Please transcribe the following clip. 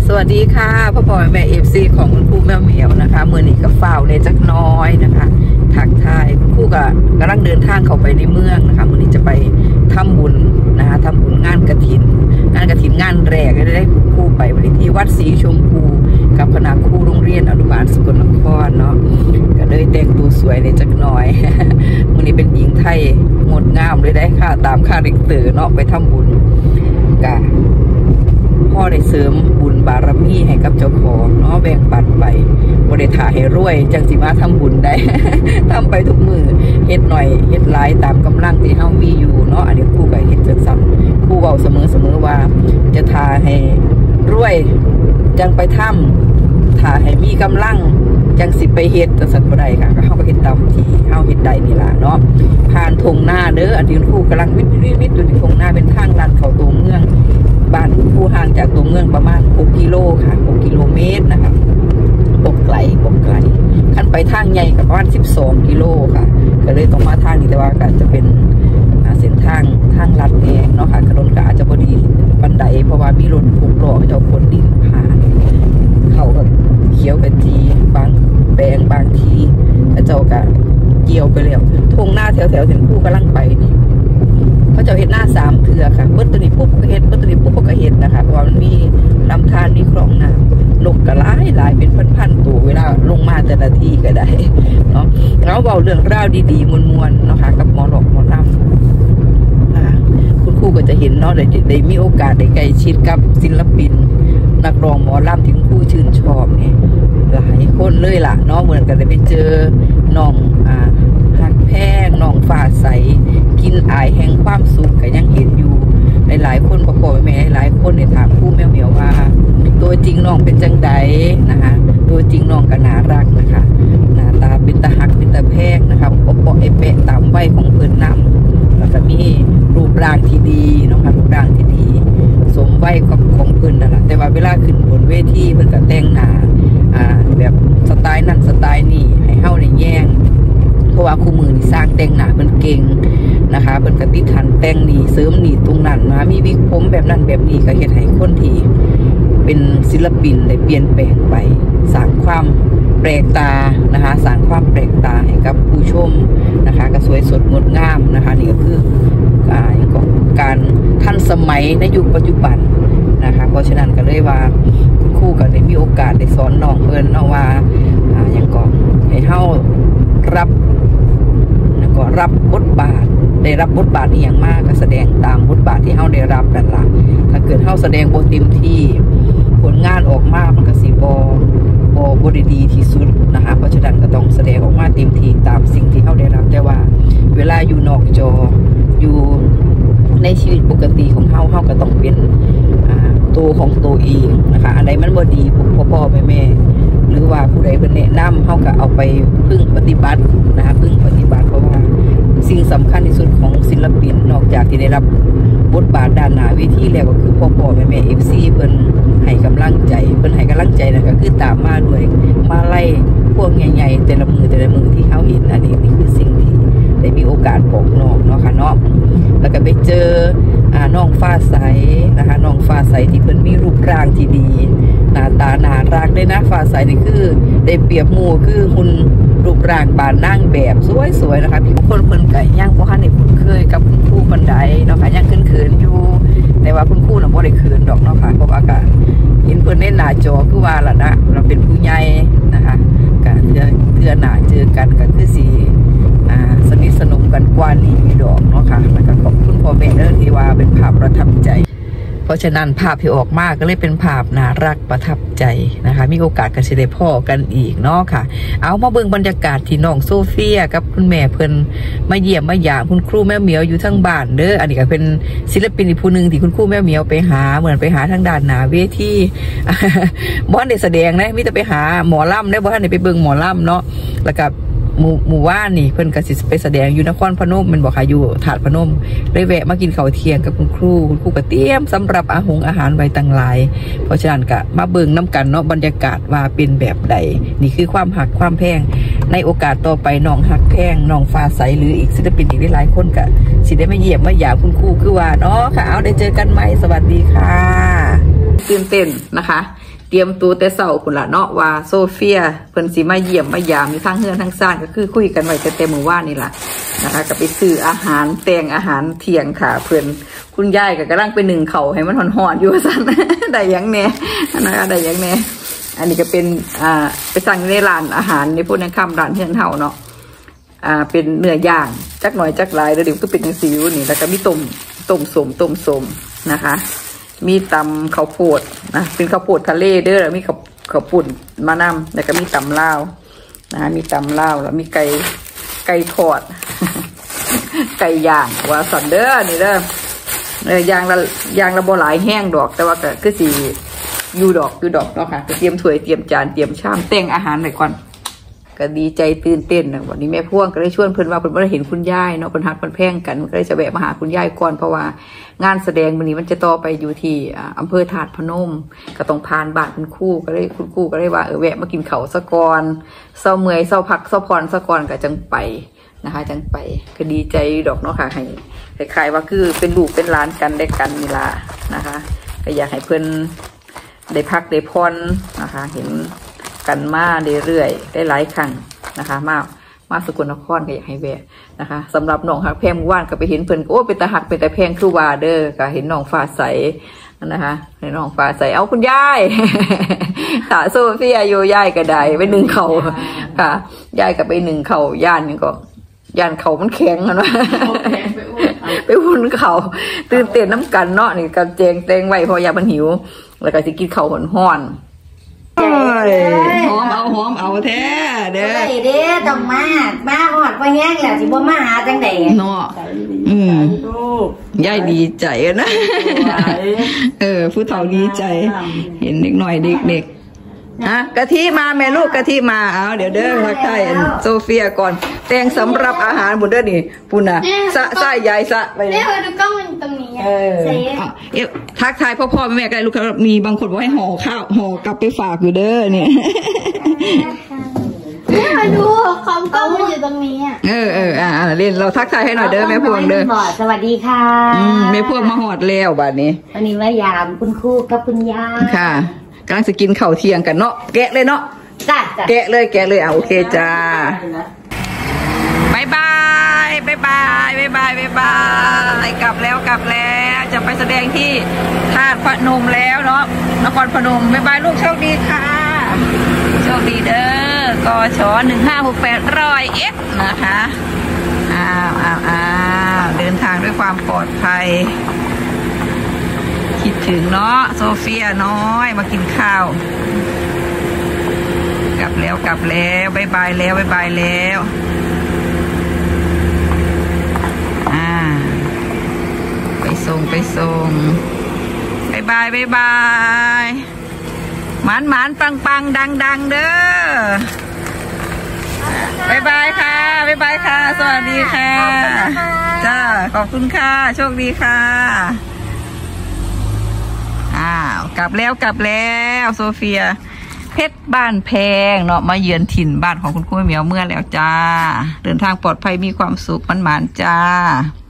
สวัสดีค่ะพ่อพ่อแม่FCของคุณครูแม่เหมียวนะคะเมื่อนี้กับฝ้าวในจักน้อยนะคะทักทายคุณครูกำลังเดินทางเข้าไปในเมืองนะคะเมื่อนี้จะไปทำบุญนะคะทำบุญงานกฐินงานแรกได้ครูไปวันที่วัดศรีชมพูกับคณะครูโรงเรียนอนุบาลสกลนครเนาะก็เลยแต่งตัวสวยในจักน้อยเมื่อนี้เป็นหญิงไทยงดงามเลยได้ค่ะตามค่าเด็กเต๋อเนาะไปทำบุญกันพ่อได้เสริมบุญบารมีให้กับเจ้าของเนาะแบ่งปันไปบริถ่าให้รวยจังสิมาทำบุญได้ ทำไปทุกมือเฮ็ดหน่อยเฮ็ดหลายตามกำลังที่เฮามีอยู่เนาะอันนี้ครูก็เฮ็ดจังซั่นครูเว้าเสมอว่าจะถ่าให้รวยจังไปทำถ่าให้มีกำลังจังสิไปเฮ็ดจังซั่นบ่ได้ค่ะก็เฮาก็เฮ็ดตามที่เฮาเฮ็ดได้นี่ล่ะเนาะผ่านทงหน้าเด้ออันที่ครูกำลังวิทย์อยู่ที่ทงหน้าเป็นทางลัดเข้าตัวเมืองบ้านผู้ห่างจากตัวเมืองประมาณ6 กิโลค่ะ6 กิโลเมตรนะคะบกไกลขั้นไปทางใหญ่กับประมาณ12 กิโลค่ะก็เลยต้องมาทางนี้แต่ว่าก็จะเป็นเส้นทางลัดแน่เนาะค่ะถนนก็อาจจะพอดีบันไดเพราะว่ามีรถผูกล้อเจ้าคนดินผ่านเขาก็เขียวกันทีบางแปลงบางทีถ้าเจ้าก็เกี่ยวไปแล้วทงหน้าแถวถึงผู้กำลังไปนี่เขาจะเห็นหน้า3 เทือค่ะเบิ้ลตัวนี้ปุ๊บก็เห็นเบิ้ลตัวนี้ปุ๊บก็เห็นนะคะเพราะว่ามันมีลำธารมีคลองน้ำนกกระหลายเป็นพันตัวเวลาลงมาแต่ละทีก็ได้เนาะเราเบาเรื่องราวดีๆมวลๆเนาะค่ะกับหมอหลอกหมอลำคุณครูก็จะเห็นเนาะได้มีโอกาสได้ใกล้ชิดกับศิลปินนักร้องหมอลำที่คุณครูชื่นชอบเนี่ยหลายคนเลยล่ะเนาะเหมือนกันได้ไปเจอน้องหักแพงน้องฝ่าใสกินอายแห่งความสุขก็ยังเห็นอยู่หลายคนพ่อแม่หลายคนในถามครูแม่เหมียวว่าตัวจริงน้องเป็นจังใดนะคะตัวจริงน้องก็น่ารักนะคะหน้าตาเป็นตาหักเป็นตาแพงนะคะปอไอเปะตามวัยของเพิ่นนำแล้วก็มีรูปร่างที่ดีนะคะรูปร่างที่ดีสมวัยของเพิ่นนั่นแหละแต่ว่าเวลาขึ้นบนเวทีเพิ่นก็แต่งหน้าแบบสไตล์นั่นสไตล์นี่ให้เฮาได้แย่งเพราะว่าคู่มือนี่สร้างแต่งหน้ามันเก่งนะคะเป็นกติทันแต่งนี่เสริมนี่ตรงนั้นมามีวิกผมแบบนั้นแบบนี้ก็เฮ็ดให้คนที่เป็นศิลปินได้เปลี่ยนแปลงไปสร้างความแปลกตานะคะสร้างความแปลกตาให้กับผู้ชมนะคะก็สวยสดงดงามนะคะนี่ก็คือการทันสมัยในยุคปัจจุบันนะคะเพราะฉะนั้นก็เลยว่าคุณครูก็ได้มีโอกาสได้สอนน้องเพิ่นเนาะว่าอย่างก่อนให้เฮารับบทบาทได้รับบทบาทอีกอย่างมากก็แสดงตามบทบาทที่เฮาได้รับนั่นล่ะถ้าเกิดเฮาแสดงบทเต็มที่ผลงานออกมามันก็สิบ่ได้ดีที่สุดนะคะเพราะฉะนั้นก็ต้องแสดงออกมาเต็มที่ตามสิ่งที่เฮาได้รับแต่ว่าเวลาอยู่นอกจออยู่ในชีวิตปกติของเฮาก็ต้องเป็นตัวของตัวเองนะคะอันใดมันบ่ดีพ่อแม่หรือว่าผู้ใดเป็นแนะนำเขาก็เอาไปพึ่งปฏิบัตินะคะพึ่งปฏิบัติเพราะว่าสิ่งสำคัญที่สุดของศิลปินนอกจากที่ได้รับบทบาทด้านหน้าเวทีแล้วก็คือพ่อแม่FCเพิ่นให้กำลังใจนั่นก็คือตามมาด้วยมาไล่พวกใหญ่ๆแต่ละมือที่เขาเห็นอันนี้คือสิ่งที่ได้มีโอกาสบอกน้องเนาะค่ะเนาะแล้วก็ไปเจอน้องฟ้าใสนะคะน้องฟ้าใสที่เพิ่นมีรูปร่างที่ดีหน้าตาน่ารักเลยนะฟ้าใสนี่คือได้เปรียบหมู่คือหุ่นรูปร่างบานนั่งแบบสวยๆนะคะพี่คนเพิ่นไก่ย่างเพราะท่านได้คุ้นเคยกับคุณครูคนใดเนาะค่ะย่างเขินอยู่แต่ว่าคุณครูน่ะบ่ได้เขินดอกเนาะค่ะเพราะว่าก็เห็นเพิ่นในหน้าจอคือว่าล่ะนะเราเป็นผู้ใหญ่นะคะก็เทื่อหน้าเจอกันก็คือสิสนิทสนมกันกว่านี้มีดอกเนาะค่ะแล้วก็ขอบคุณพ่อแม่เด้อที่ว่าเป็นภาพประทับใจเพราะฉะนั้นภาพที่ออกมาก็เลยเป็นภาพน่ารักประทับใจนะคะมีโอกาสกันสิได้พ่อกันอีกเนาะค่ะเอามาเบิ่งบรรยากาศที่น้องโซเฟียกับคุณแม่เพิ่นมาเยี่ยมมาหยามคุณครูแม่เหมียวอยู่ทั้งบ้านเด้ออันนี้ก็เป็นศิลปินอีกผู้นึงที่คุณครูแม่เหมียวไปหาเหมือนไปหาทางด้านหน้าเวทีบ่ได้แสดงนะมีแต่ไปหาหมอลำได้บ่ทันได้ไปเบิ่งหมอลำเนาะแล้วก็หมู่ว่านนี่เพิ่นก็สิไปแสดงอยู่นครพนมมันบอกค่ะอยู่ถาดพนมเลยแวะมากินข้าวเที่ยงกับคุณครูก็เตรียมสำหรับอาหารไว้ตั้งหลายเพราะฉะนั้นก็มาเบิ่งน้ำกันเนาะบรรยากาศว่าเป็นแบบใดนี่คือความหักความแพงในโอกาสต่อไปน้องหักแพงน้องฟ้าใสหรืออีกศิลปินอีกหลายคนก็สิได้มาเยี่ยมมาหยามคุณครูคือว่าเนาะค่ะเอาได้เจอกันใหม่สวัสดีค่ะตื่นเต้นนะคะเตรียมตัวแต่เช้าคุณละเนาะว่าโซเฟียเพิ่นสิมาเยี่ยมมายามมีทั้งเฮือนทั้งซ่านก็คือคุยกันไว้แต่มื้อวานนี่ล่ะนะคะก็ไปซื้ออาหารแต่งอาหารเที่ยงค่ะเพิ่นคุณยายก็กำลังไปนึ่งข้าวให้มันฮ้อนๆอยู่ซั่น ได้หยังแน่นะคะได้หยังแน่อันนี้ก็เป็นไปสั่งในร้านอาหารในพวกนั้นค่ำร้านเฮือนเฮาเนาะเป็นเนื้อย่างจักหน่อยจักหลายเดี๋ยวก็เป็นจังซี่อยู่นี่แล้วก็มีต้มสมนะคะมีตำข้าวโพดนะเป็นข้าวโพดทะเลเด้อมีข้าวปุ่นมะนาวแล้วก็มีตำลาวนะมีตำลาวแล้วมีไก่ทอด ไก่ย่างว่าสันเด้อนี่เด้อย่างละบ่หลายแห้งดอกแต่ว่าก็คือสิอยู่ดอกเนาะค่ะเตรียมถ้วยเตรียมจานเตรียมชามแต่งอาหารไว้ก่อนก็ดีใจตื่นเต้นนะวันนี้แม่พ่วงก็ได้ชวนเพิ่นว่าเพิ่นบ่ได้เห็นคุณยายเนาะเพิ่นฮักเพิ่นแพงกันก็เลยจะแวะมาหาคุณยายก่อนเพราะว่างานแสดงวันนี้มันจะต่อไปอยู่ที่อำเภอถาดพนมก็ต้องผ่านบ้านคุณครูก็ได้คุณครูก็ได้ว่าแวะมากินข้าวซะก่อนเศร้าเมื่อยเศร้าพักเศร้าพรซะก่อนก็จังไปนะคะจังไปก็ดีใจดอกเนาะค่ะให้คล้ายๆว่าคือเป็นลูกเป็นหลานกันได้กันนี่ล่ะนะคะก็อยากให้เพิ่นได้พักได้พรนะคะเห็นกันมาเรื่อยๆได้หลายครั้งนะคะมาสกลนครก็อยากให้แวะนะคะสำหรับน้องหักแพงว่านก็ไปเห็นเพิ่นโอ้เป็นตาหักเป็นตาแพงคือว่าเด้อก็เห็นน้องฟ้าใสนะคะเห็นน้องฟ้าใสเอาคุณยายตาโซเฟียโยยายก็ได้ไปนึ่งเข่าค่ะยายก็ไปนึ่งเข่าย่านนี่ก็ย่านเข่ามันแข็งกันวะไปอุ่นเข่าตื่นเต้นน้ำกันเนาะนี่กับแจงแตงไว้พอยามันหิวแล้วก็จะกินเข่าห่อนหอมเอาแท้เด้อเด้ต้องมาหอดไปแห้งแล้วสิบ่มาหาจังได๋เนาะยายดีใจนะผู้เฒ่าดีใจเห็นเด็กหน่อยเด็กกะทิมาแม่ลูกกะทิมาเอาเดี๋ยวเด้อทักทายโซเฟียก่อนแต่งสำหรับอาหารบุญเด้อนี่ปุ่นน่ะสะยายสะไปเลยดูกล้องมันตรงนี้ทักทายพ่อแม่กันลูกมีบางคนบอกให้ห่อข้าวห่อกลับไปฝากอยู่เด้อเนี่ยมาดูคอมกล้องมันอยู่ตรงนี้เล่นเราทักทายให้หน่อยเด้อแม่พวงเด้อสวัสดีค่ะแม่พวงมาหอดแล้วบัดนี้วันนี้มายามคุณครูกับคุณยายค่ะกำลังจะกินข้าวเที่ยงกันเนาะแกะเลยเนาะจ้ะแกะเลยโอเคจ้าบายบายกลับแล้วจะไปแสดงที่ธาตุพนมแล้วเนาะนครพนมบายลูกโชคดีค่ะโชคดีเด้อกช156800Fนะคะเดินทางด้วยความปลอดภัยคิดถึงเนาะโซเฟียน้อยมากินข้าวกลับแล้วบายบายแล้วไปส่งบายบายหมานปังดังเด้อบายบายค่ะสวัสดีค่ะจ้าขอบคุณค่ะโชคดีค่ะกลับแล้วโซเฟียเพชรบ้านแพงเนาะมาเยือนถิ่นบ้านของคุณครูเหมียวเมื่อแล้วจ้าเดินทางปลอดภัยมีความสุขมันหมานจ้า